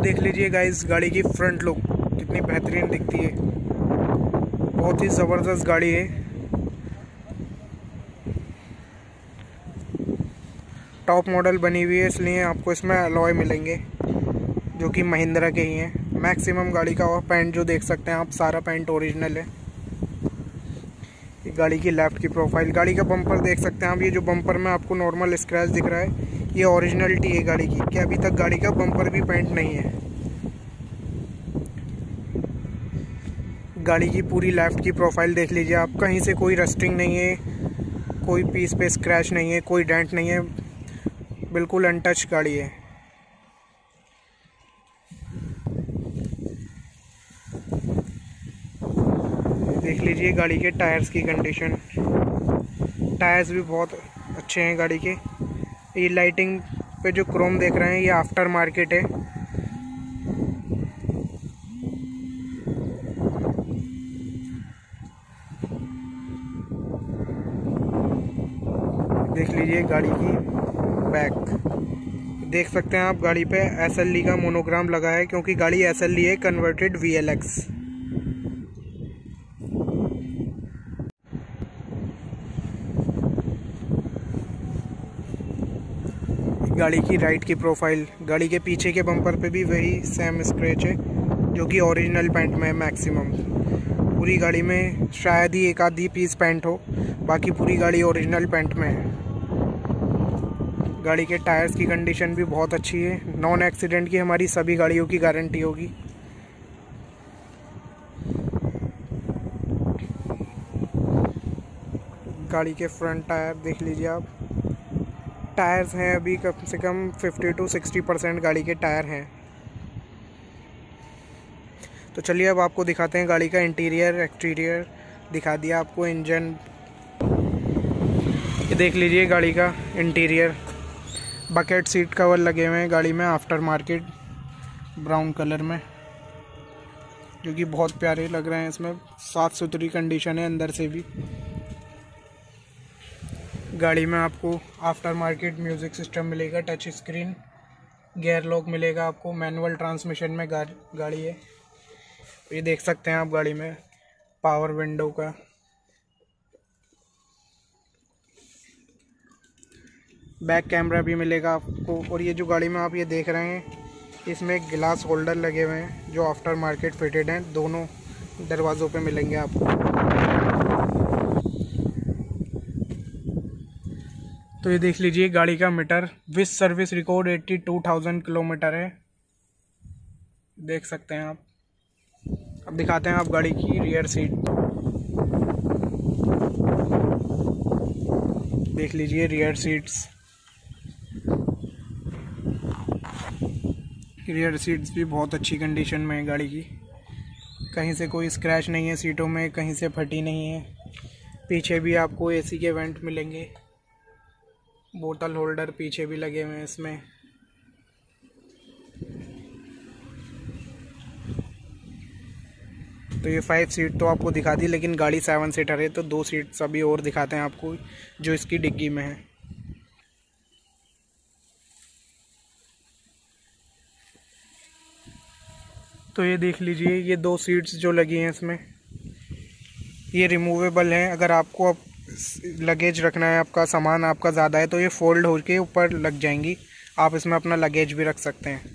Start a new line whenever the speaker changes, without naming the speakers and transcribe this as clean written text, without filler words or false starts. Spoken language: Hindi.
देख लीजिए गाइस, गाड़ी की फ्रंट लुक कितनी बेहतरीन दिखती है। बहुत ही ज़बरदस्त गाड़ी है। टॉप मॉडल बनी हुई है, इसलिए आपको इसमें अलॉय मिलेंगे जो कि महिंद्रा के ही हैं। मैक्सिमम गाड़ी का और पेंट जो देख सकते हैं आप, सारा पेंट ओरिजिनल है। गाड़ी की लेफ़्ट की प्रोफाइल, गाड़ी का बम्पर देख सकते हैं आप। ये जो बम्पर में आपको नॉर्मल स्क्रैच दिख रहा है, ये ओरिजिनलिटी है गाड़ी की, कि अभी तक गाड़ी का बम्पर भी पेंट नहीं है। गाड़ी की पूरी लेफ़्ट की प्रोफाइल देख लीजिए आप, कहीं से कोई रस्टिंग नहीं है, कोई पीस पे स्क्रैच नहीं है, कोई डेंट नहीं है, बिल्कुल अनटच गाड़ी है। देख लीजिए गाड़ी के टायर्स की कंडीशन, टायर्स भी बहुत अच्छे हैं गाड़ी के। ये लाइटिंग पे जो क्रोम देख रहे हैं, ये आफ्टर मार्केट है। देख लीजिए गाड़ी की बैक, देख सकते हैं आप गाड़ी पे SLE का मोनोग्राम लगा है, क्योंकि गाड़ी SLE है, कन्वर्टेड VLX। गाड़ी की राइट की प्रोफाइल, गाड़ी के पीछे के बम्पर पे भी वही सेम स्क्रैच है जो कि ओरिजिनल पेंट में है मैक्सिमम। पूरी गाड़ी में शायद ही एक आधी पीस पेंट हो, बाकी पूरी गाड़ी ओरिजिनल पेंट में है। गाड़ी के टायर्स की कंडीशन भी बहुत अच्छी है। नॉन एक्सीडेंट की हमारी सभी गाड़ियों की गारंटी होगी। गाड़ी के फ्रंट टायर देख लीजिए आप, टायर्स हैं अभी कम से कम 50 to 60% गाड़ी के टायर हैं। तो चलिए अब आपको दिखाते हैं गाड़ी का इंटीरियर एक्सटीरियर। दिखा दिया आपको इंजन। ये देख लीजिए गाड़ी का इंटीरियर, बकेट सीट कवर लगे हुए हैं गाड़ी में, आफ्टर मार्केट ब्राउन कलर में, जो कि बहुत प्यारे लग रहे हैं। इसमें साफ़ सुथरी कंडीशन है अंदर से भी। गाड़ी में आपको आफ्टर मार्केट म्यूज़िक सिस्टम मिलेगा, टच स्क्रीन, गियर लॉक मिलेगा आपको, मैनुअल ट्रांसमिशन में गाड़ी है। ये देख सकते हैं आप गाड़ी में पावर विंडो का। बैक कैमरा भी मिलेगा आपको। और ये जो गाड़ी में आप ये देख रहे हैं, इसमें ग्लास होल्डर लगे हुए हैं जो आफ्टर मार्केट फिटेड हैं, दोनों दरवाज़ों पे मिलेंगे आपको। तो ये देख लीजिए गाड़ी का meter, with service record 82,000 kilometre है, देख सकते हैं आप। अब दिखाते हैं आप गाड़ी की रियर सीट, देख लीजिए रियर सीट्स। रियर सीट्स भी बहुत अच्छी कंडीशन में है गाड़ी की, कहीं से कोई स्क्रैच नहीं है सीटों में, कहीं से फटी नहीं है। पीछे भी आपको AC के वेंट मिलेंगे, बोतल होल्डर पीछे भी लगे हुए हैं इसमें। तो ये 5 सीट तो आपको दिखा दी, लेकिन गाड़ी 7 सीटर है, तो 2 सीट अभी और दिखाते हैं आपको जो इसकी डिग्गी में है। तो ये देख लीजिए, ये 2 सीट्स जो लगी हैं इसमें, ये रिमूवेबल हैं। अगर आपको अब लगेज रखना है, आपका सामान आपका ज़्यादा है, तो ये फोल्ड होकर ऊपर लग जाएंगी, आप इसमें अपना लगेज भी रख सकते हैं।